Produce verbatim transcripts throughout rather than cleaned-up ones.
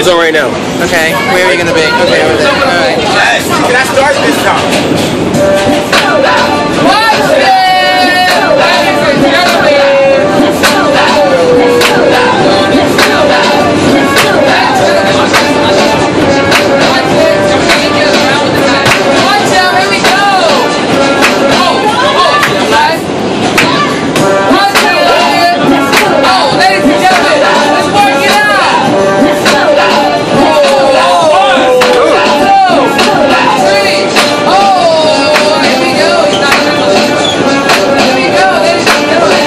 It's on right now. Okay, where are you gonna be? Okay, over there. Alright. Yes. Can I start this time? Watch it! Ladies and gentlemen! Watch out, here we go! Oh, oh, guys. Watch it! Oh, ladies and gentlemen, let's work it out! Oh, oh, two, three, oh, here we go! He's not gonna... Here we go, ladies and gentlemen!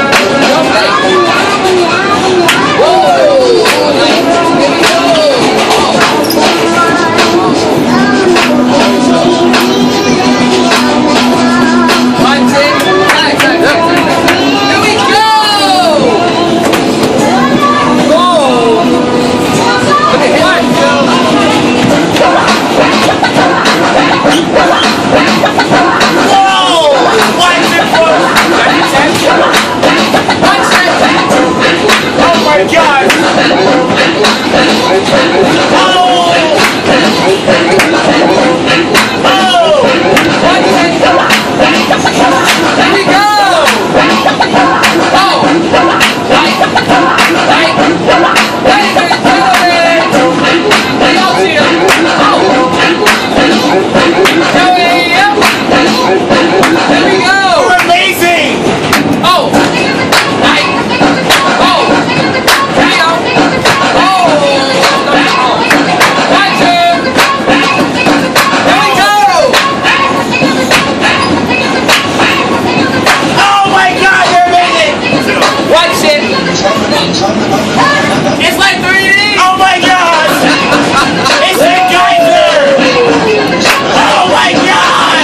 It's like three D! Oh my gosh! It's a geyser! Oh my god!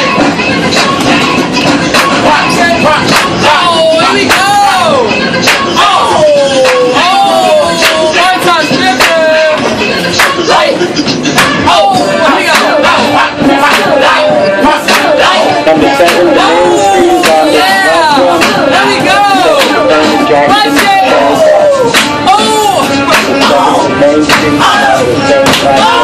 Oh, here we go! Oh! Oh! One time stripper! Right! Oh! Here we go! Oh! Yeah! There we go! Watch it! Oh! Oh!